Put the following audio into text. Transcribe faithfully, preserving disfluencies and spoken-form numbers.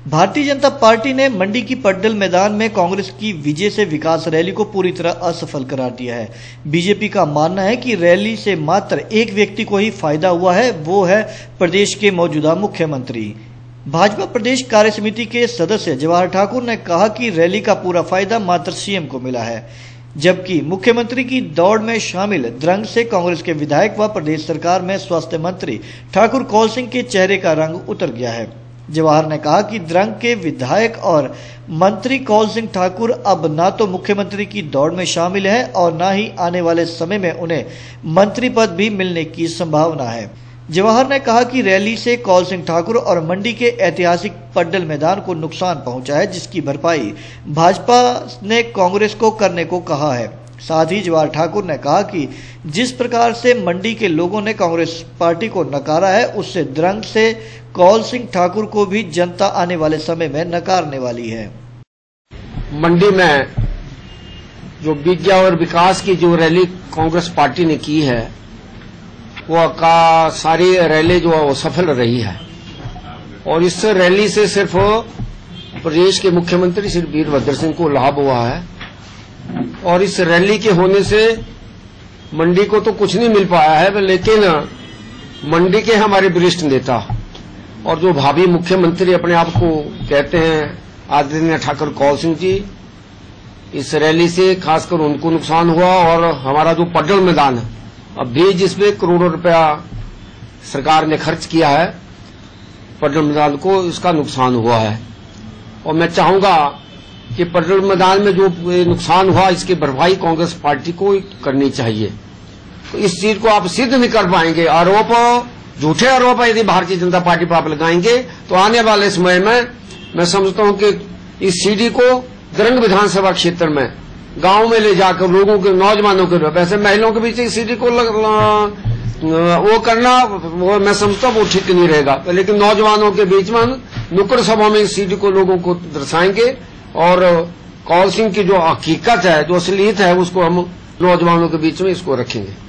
Bharatiya Janata party ने मंडी की पड्डल मैदान में कांग्रेस की विजय से विकास रैली को पूरी तरह असफल करार दिया है। बीजेपी का मानना है कि रैली से मात्र एक व्यक्ति को ही फायदा हुआ है, वो है प्रदेश के मौजूदा मुख्यमंत्री। भाजपा प्रदेश कार्य समिति के सदस्य जवाहर ठाकुर ने कहा कि रैली का पूरा फायदा मात्र सीएम को मिला है, जबकि मुख्यमंत्री की दौड़ में शामिल द्रंग से कांग्रेस के विधायक व प्रदेश सरकार में स्वास्थ्य मंत्री ठाकुर कौल सिंह के चेहरे का रंग उतर गया है। जवाहर ने कहा कि द्रंग के विधायक और मंत्री कौल सिंह ठाकुर अब न तो मुख्यमंत्री की दौड़ में शामिल है और न ही आने वाले समय में उन्हें मंत्री पद भी मिलने की संभावना है। जवाहर ने कहा कि रैली से कौल सिंह ठाकुर और मंडी के ऐतिहासिक पड्डल मैदान को नुकसान पहुंचा है, जिसकी भरपाई भाजपा ने कांग्रेस को करने को कहा है। साथ ही जवाहर ठाकुर ने कहा कि जिस प्रकार से मंडी के लोगों ने कांग्रेस पार्टी को नकारा है, उससे द्रंग से कौल सिंह ठाकुर को भी जनता आने वाले समय में नकारने वाली है। मंडी में जो विजय और विकास की जो रैली कांग्रेस पार्टी ने की है, वो का सारी रैली जो है वो सफल रही है और इस रैली से सिर्फ प्रदेश के मुख्यमंत्री श्री वीरभद्र सिंह को लाभ हुआ है और इस रैली के होने से मंडी को तो कुछ नहीं मिल पाया है, लेकिन मंडी के हमारे वरिष्ठ नेता और जो भावी मुख्यमंत्री अपने आप को कहते हैं आदरणीय ठाकुर कौल सिंह जी, इस रैली से खासकर उनको नुकसान हुआ और हमारा जो पड्डल मैदान है, अब भी जिसमें करोड़ों रुपया सरकार ने खर्च किया है पड्डल मैदान को, इसका नुकसान हुआ है। और मैं चाहूंगा कि पड्डल मैदान में जो नुकसान हुआ इसकी भरपाई कांग्रेस पार्टी को करनी चाहिए। तो इस चीज को आप सिद्ध नहीं कर पाएंगे, आरोप झूठे आरोप यदि भारतीय जनता पार्टी पर आप लगाएंगे तो आने वाले समय में मैं समझता हूं कि इस सीडी को द्रंग विधानसभा क्षेत्र में गांव में ले जाकर लोगों के, नौजवानों के, वैसे महिलाओं के बीच इस सीडी को लग, वो करना वो मैं समझता हूं वो ठीक नहीं रहेगा, लेकिन नौजवानों के बीच में नुक्कड़ सभा में इस सीडी को लोगों को दर्शाएंगे और कौल सिंह की जो हकीकत है, जो असलियत है, उसको हम नौजवानों के बीच में इसको रखेंगे।